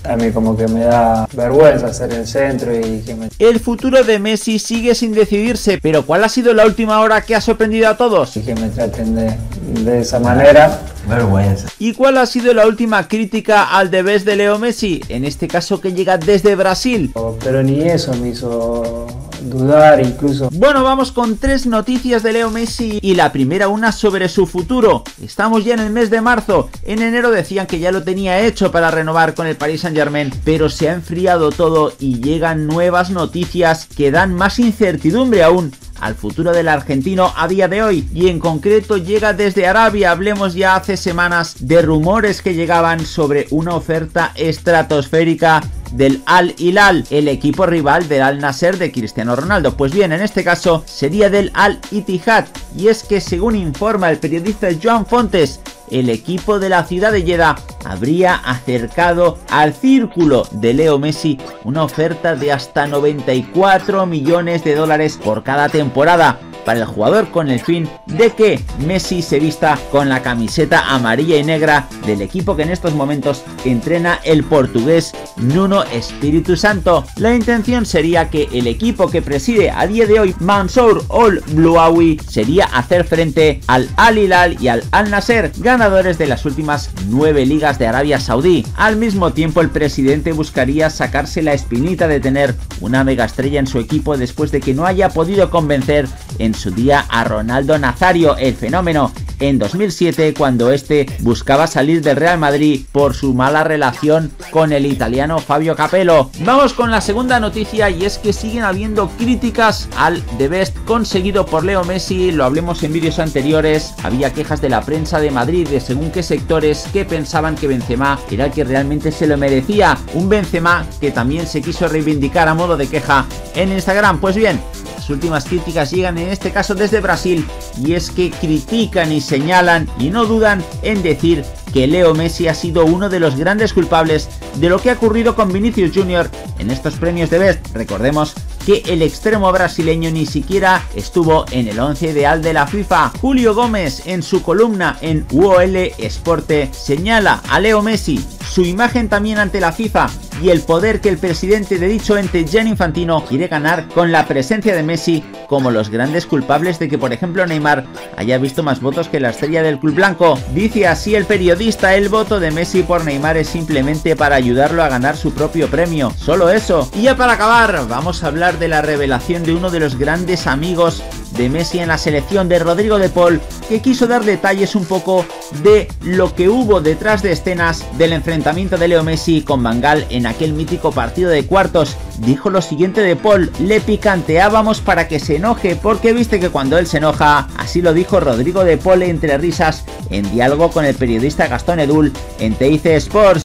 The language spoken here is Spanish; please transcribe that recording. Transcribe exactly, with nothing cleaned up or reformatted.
A mí como que me da vergüenza ser el centro y que me... El futuro de Messi sigue sin decidirse, pero ¿cuál ha sido la última hora que ha sorprendido a todos? Y que me traten de, de esa manera. Vergüenza. ¿Y cuál ha sido la última crítica al The Best de Leo Messi? En este caso que llega desde Brasil. Pero ni eso me hizo dudar incluso. Bueno, vamos con tres noticias de Leo Messi y la primera una sobre su futuro. Estamos ya en el mes de marzo. En enero decían que ya lo tenía hecho para renovar con el Paris Saint-Germain, pero se ha enfriado todo y llegan nuevas noticias que dan más incertidumbre aún al futuro del argentino a día de hoy, y en concreto llega desde Arabia. Hablemos ya hace semanas de rumores que llegaban sobre una oferta estratosférica del Al Hilal, el equipo rival del Al Nassr de Cristiano Ronaldo. Pues bien, en este caso sería del Al Ittihad, y es que según informa el periodista Joan Fontes, el equipo de la ciudad de Jeddah habría acercado al círculo de Leo Messi una oferta de hasta noventa y cuatro millones de dólares por cada temporada para el jugador, con el fin de que Messi se vista con la camiseta amarilla y negra del equipo que en estos momentos entrena el portugués Nuno Espíritu Santo. La intención sería que el equipo que preside a día de hoy Mansour Al Blouawi sería hacer frente al Al Hilal y al Al Nassr, ganadores de las últimas nueve ligas de Arabia Saudí. Al mismo tiempo, el presidente buscaría sacarse la espinita de tener una megaestrella en su equipo después de que no haya podido convencer en su día a Ronaldo Nazario, el fenómeno, en dos mil siete, cuando este buscaba salir del Real Madrid por su mala relación con el italiano Fabio Capello. Vamos con la segunda noticia, y es que siguen habiendo críticas al The Best conseguido por Leo Messi. Lo hablemos en vídeos anteriores. Había quejas de la prensa de Madrid de según qué sectores que pensaban que Benzema era el que realmente se lo merecía, un Benzema que también se quiso reivindicar a modo de queja en Instagram. Pues bien, las últimas críticas llegan en este caso desde Brasil, y es que critican y señalan y no dudan en decir que Leo Messi ha sido uno de los grandes culpables de lo que ha ocurrido con Vinicius Junior en estos premios de Best. Recordemos que el extremo brasileño ni siquiera estuvo en el once ideal de la FIFA. Julio Gómez, en su columna en U O L Esporte, señala a Leo Messi, su imagen también ante la FIFA y el poder que el presidente de dicho ente, Gianni Infantino, quiere ganar con la presencia de Messi como los grandes culpables de que, por ejemplo, Neymar haya visto más votos que la estrella del club blanco. Dice así el periodista: el voto de Messi por Neymar es simplemente para ayudarlo a ganar su propio premio, solo eso. Y ya para acabar, vamos a hablar de la revelación de uno de los grandes amigos de Messi en la selección, de Rodrigo de Paul, que quiso dar detalles un poco de lo que hubo detrás de escenas del enfrentamiento de Leo Messi con Van Gaal en aquel mítico partido de cuartos. Dijo lo siguiente de Paul: le picanteábamos para que se enoje, porque viste que cuando él se enoja, así lo dijo Rodrigo de Paul entre risas en diálogo con el periodista Gastón Edul en T I C Sports.